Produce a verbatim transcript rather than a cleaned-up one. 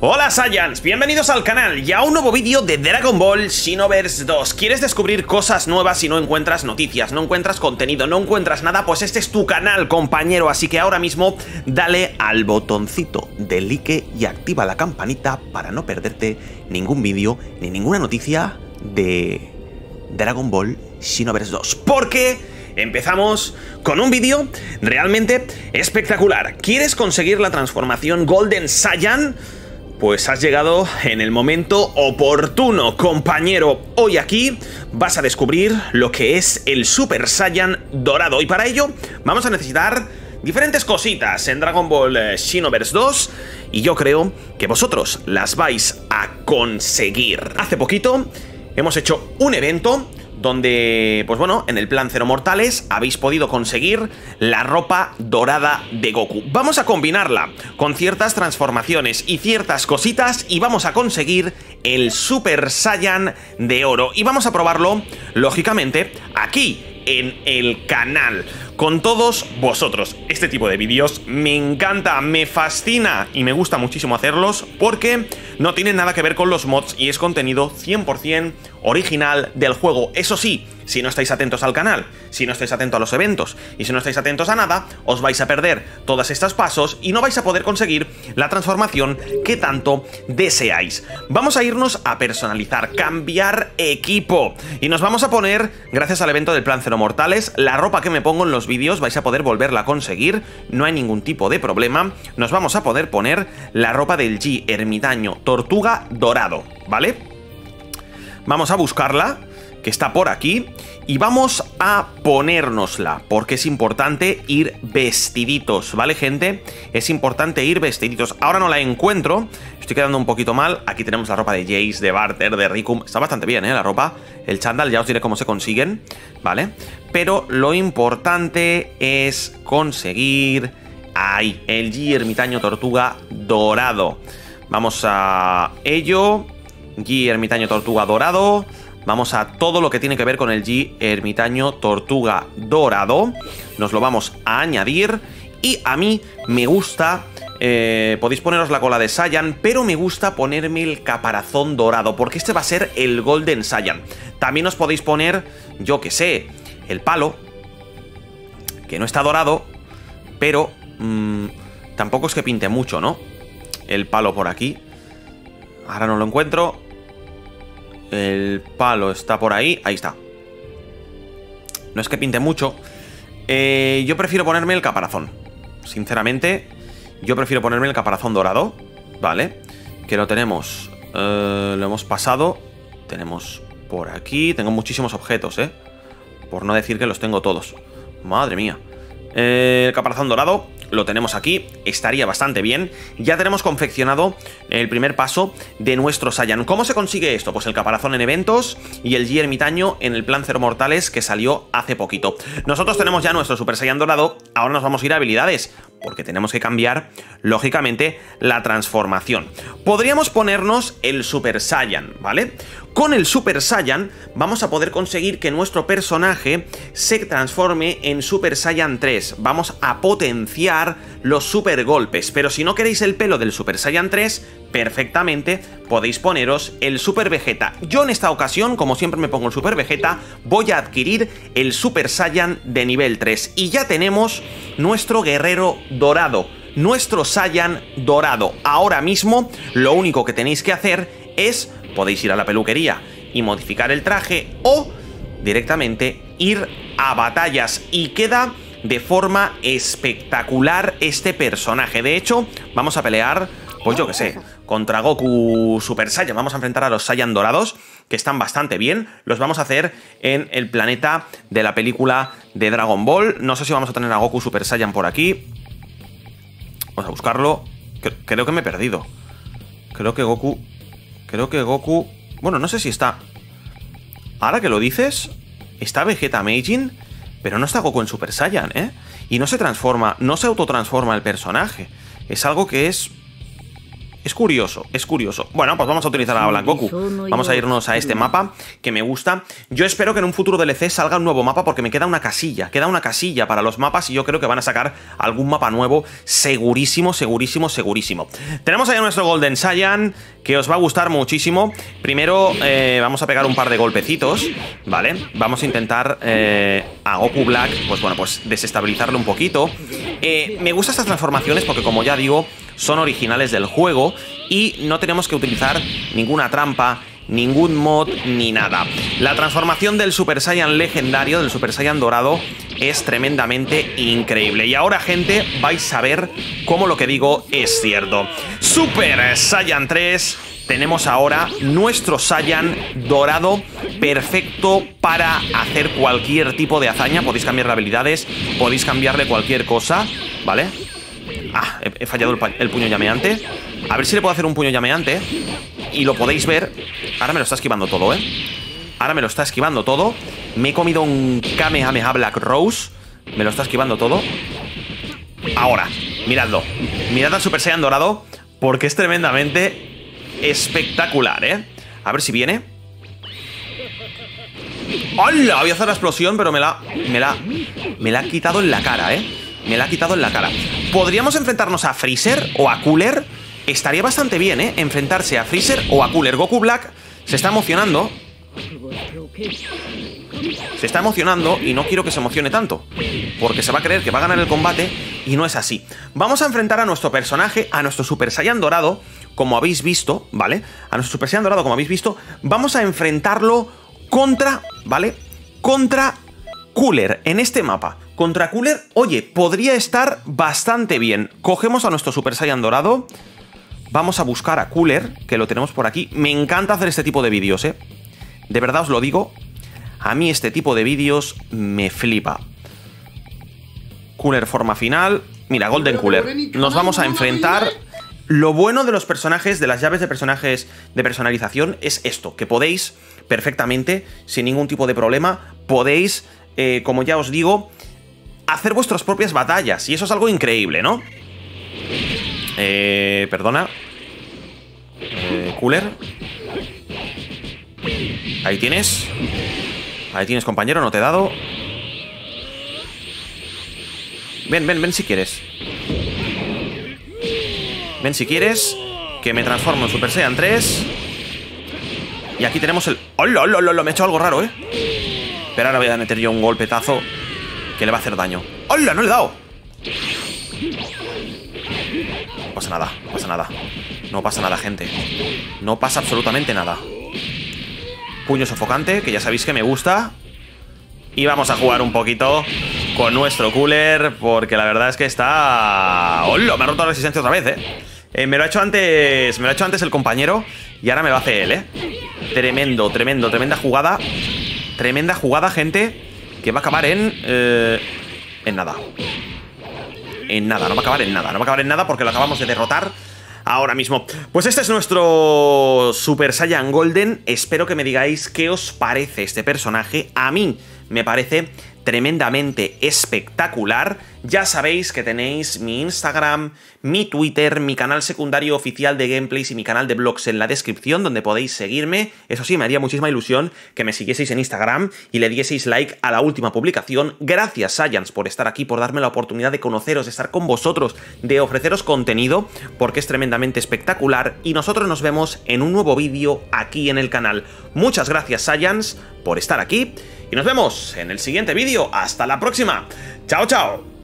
Hola Saiyans, bienvenidos al canal y a un nuevo vídeo de Dragon Ball Xenoverse dos. ¿Quieres descubrir cosas nuevas y no encuentras noticias, no encuentras contenido, no encuentras nada? Pues este es tu canal, compañero, así que ahora mismo dale al botoncito de like y activa la campanita para no perderte ningún vídeo ni ninguna noticia de Dragon Ball Xenoverse dos. Porque empezamos con un vídeo realmente espectacular. ¿Quieres conseguir la transformación Golden Saiyan? Pues has llegado en el momento oportuno, compañero. Hoy aquí vas a descubrir lo que es el Super Saiyan dorado. Y para ello vamos a necesitar diferentes cositas en Dragon Ball Xenoverse dos. Y yo creo que vosotros las vais a conseguir. Hace poquito hemos hecho un evento donde, pues bueno, en el plan Cero Mortales habéis podido conseguir la ropa dorada de Goku. Vamos a combinarla con ciertas transformaciones y ciertas cositas y vamos a conseguir el Super Saiyan de oro. Y vamos a probarlo, lógicamente, aquí en el canal, con todos vosotros. Este tipo de vídeos me encanta, me fascina y me gusta muchísimo hacerlos porque no tienen nada que ver con los mods y es contenido cien por cien original del juego. Eso sí, si no estáis atentos al canal, si no estáis atentos a los eventos y si no estáis atentos a nada, os vais a perder todos estos pasos y no vais a poder conseguir la transformación que tanto deseáis. Vamos a irnos a personalizar, cambiar equipo y nos vamos a poner, gracias al evento del plan Cero Mortales, la ropa que me pongo en los vídeos vais a poder volverla a conseguir, no hay ningún tipo de problema. Nos vamos a poder poner la ropa del G Ermitaño Tortuga dorado, ¿vale? Vamos a buscarla, que está por aquí, y vamos a ponérnosla, porque es importante ir vestiditos, ¿vale, gente? Es importante ir vestiditos. Ahora no la encuentro, estoy quedando un poquito mal. Aquí tenemos la ropa de Jace, de Barter, de Riku. Está bastante bien, ¿eh? La ropa. El chándal, ya os diré cómo se consiguen, ¿vale? Pero lo importante es conseguir... ¡Ahí! El G Ermitaño Tortuga dorado. Vamos a ello. G Ermitaño Tortuga dorado. Vamos a todo lo que tiene que ver con el G Ermitaño Tortuga dorado. Nos lo vamos a añadir. Y a mí me gusta... Eh, podéis poneros la cola de Saiyan, pero me gusta ponerme el caparazón dorado, porque este va a ser el Golden Saiyan. También os podéis poner, yo que sé, el palo, que no está dorado, pero mmm, tampoco es que pinte mucho, ¿no? El palo por aquí. Ahora no lo encuentro. El palo está por ahí. Ahí está. No es que pinte mucho. eh, Yo prefiero ponerme el caparazón. Sinceramente, yo prefiero ponerme el caparazón dorado, ¿vale? Que lo tenemos, eh, lo hemos pasado. Tenemos por aquí. Tengo muchísimos objetos, ¿eh? Por no decir que los tengo todos. Madre mía. eh, El caparazón dorado lo tenemos aquí, estaría bastante bien. Ya tenemos confeccionado el primer paso de nuestro Saiyan. ¿Cómo se consigue esto? Pues el caparazón en eventos y el G Ermitaño en el plan Cero Mortales, que salió hace poquito. Nosotros tenemos ya nuestro Super Saiyan dorado. Ahora nos vamos a ir a habilidades, porque tenemos que cambiar, lógicamente, la transformación. Podríamos ponernos el Super Saiyan, ¿vale? Con el Super Saiyan vamos a poder conseguir que nuestro personaje se transforme en Super Saiyan tres. Vamos a potenciar los super golpes, pero si no queréis el pelo del Super Saiyan tres, perfectamente podéis poneros el Super Vegeta. Yo en esta ocasión, como siempre me pongo el Super Vegeta, voy a adquirir el Super Saiyan de nivel tres. Y ya tenemos nuestro guerrero dorado, nuestro Saiyan dorado. Ahora mismo lo único que tenéis que hacer es, podéis ir a la peluquería y modificar el traje, o directamente ir a batallas, y queda de forma espectacular este personaje. De hecho, vamos a pelear, pues yo que sé, contra Goku Super Saiyan. Vamos a enfrentar a los Saiyan dorados, que están bastante bien. Los vamos a hacer en el planeta de la película de Dragon Ball. No sé si vamos a tener a Goku Super Saiyan por aquí. Vamos a buscarlo. Creo que me he perdido. Creo que Goku... Creo que Goku... Bueno, no sé si está... Ahora que lo dices, está Vegeta Meijin, pero no está Goku en Super Saiyan, ¿eh? Y no se transforma, no se autotransforma el personaje. Es algo que es... Es curioso, es curioso. Bueno, pues vamos a utilizar a Black Goku. Vamos a irnos a este mapa, que me gusta. Yo espero que en un futuro D L C salga un nuevo mapa, porque me queda una casilla. Queda una casilla para los mapas y yo creo que van a sacar algún mapa nuevo. Segurísimo, segurísimo, segurísimo. Tenemos ahí a nuestro Golden Saiyan, que os va a gustar muchísimo. Primero eh, vamos a pegar un par de golpecitos, ¿vale? Vamos a intentar eh, a Goku Black, pues bueno, pues desestabilizarlo un poquito. Eh, me gustan estas transformaciones porque, como ya digo, son originales del juego y no tenemos que utilizar ninguna trampa, ningún mod ni nada. La transformación del Super Saiyan legendario, del Super Saiyan dorado, es tremendamente increíble. Y ahora, gente, vais a ver cómo lo que digo es cierto. Super Saiyan tres. Tenemos ahora nuestro Saiyan dorado, perfecto para hacer cualquier tipo de hazaña. Podéis cambiarle habilidades, podéis cambiarle cualquier cosa, ¿vale? Ah, he, he fallado el, el puño llameante. A ver si le puedo hacer un puño llameante. Y lo podéis ver. Ahora me lo está esquivando todo, ¿eh? Ahora me lo está esquivando todo. Me he comido un Kamehameha Black Rose. Me lo está esquivando todo. Ahora, miradlo. Mirad al Super Saiyan dorado, porque es tremendamente espectacular, ¿eh? A ver si viene. ¡Hola! Voy a hacer la explosión, pero me la... Me la... Me la ha quitado en la cara, ¿eh? Me la ha quitado en la cara. ¿Podríamos enfrentarnos a Freezer o a Cooler? Estaría bastante bien, ¿eh? Enfrentarse a Freezer o a Cooler. Goku Black se está emocionando. Se está emocionando y no quiero que se emocione tanto, porque se va a creer que va a ganar el combate y no es así. Vamos a enfrentar a nuestro personaje, a nuestro Super Saiyan dorado, como habéis visto, ¿vale? A nuestro Super Saiyan dorado, como habéis visto. Vamos a enfrentarlo contra, ¿vale? Contra Cooler en este mapa. Contra Cooler, oye, podría estar bastante bien. Cogemos a nuestro Super Saiyan dorado. Vamos a buscar a Cooler, que lo tenemos por aquí. Me encanta hacer este tipo de vídeos, ¿eh? De verdad os lo digo. A mí este tipo de vídeos me flipa. Cooler forma final. Mira, Golden Cooler. Nos vamos a enfrentar. Lo bueno de los personajes, de las llaves de personajes de personalización, es esto, que podéis perfectamente, sin ningún tipo de problema, podéis, eh, como ya os digo, hacer vuestras propias batallas. Y eso es algo increíble, ¿no? Eh, perdona. Eh, Cooler. Ahí tienes. Ahí tienes, compañero, no te he dado. Ven, ven, ven si quieres. Ven si quieres. Que me transformo en Super Saiyan tres. Y aquí tenemos el... ¡Hola, hola, hola! Me he hecho algo raro, ¿eh? Pero ahora voy a meter yo un golpetazo que le va a hacer daño. ¡Hola! ¡No le he dado! No pasa nada, no pasa nada. No pasa nada, gente. No pasa absolutamente nada. Puño sofocante, que ya sabéis que me gusta. Y vamos a jugar un poquito con nuestro Cooler, porque la verdad es que está... ¡Hola! Me ha roto la resistencia otra vez, ¿eh? eh me lo ha hecho antes... Me lo ha hecho antes el compañero y ahora me lo hace él, ¿eh? Tremendo, tremendo, tremenda jugada. Tremenda jugada, gente, que va a acabar en... Eh, en nada. En nada, no va a acabar en nada. No va a acabar en nada porque lo acabamos de derrotar ahora mismo. Pues este es nuestro Super Saiyan Golden. Espero que me digáis qué os parece este personaje. A mí me parece tremendamente espectacular. Ya sabéis que tenéis mi Instagram, mi Twitter, mi canal secundario oficial de gameplays y mi canal de vlogs en la descripción, donde podéis seguirme. Eso sí, me haría muchísima ilusión que me siguieseis en Instagram y le dieseis like a la última publicación. Gracias, Saiyans, por estar aquí, por darme la oportunidad de conoceros, de estar con vosotros, de ofreceros contenido, porque es tremendamente espectacular. Y nosotros nos vemos en un nuevo vídeo aquí en el canal. Muchas gracias, Saiyans, por estar aquí. Y nos vemos en el siguiente vídeo. ¡Hasta la próxima! ¡Chao, chao!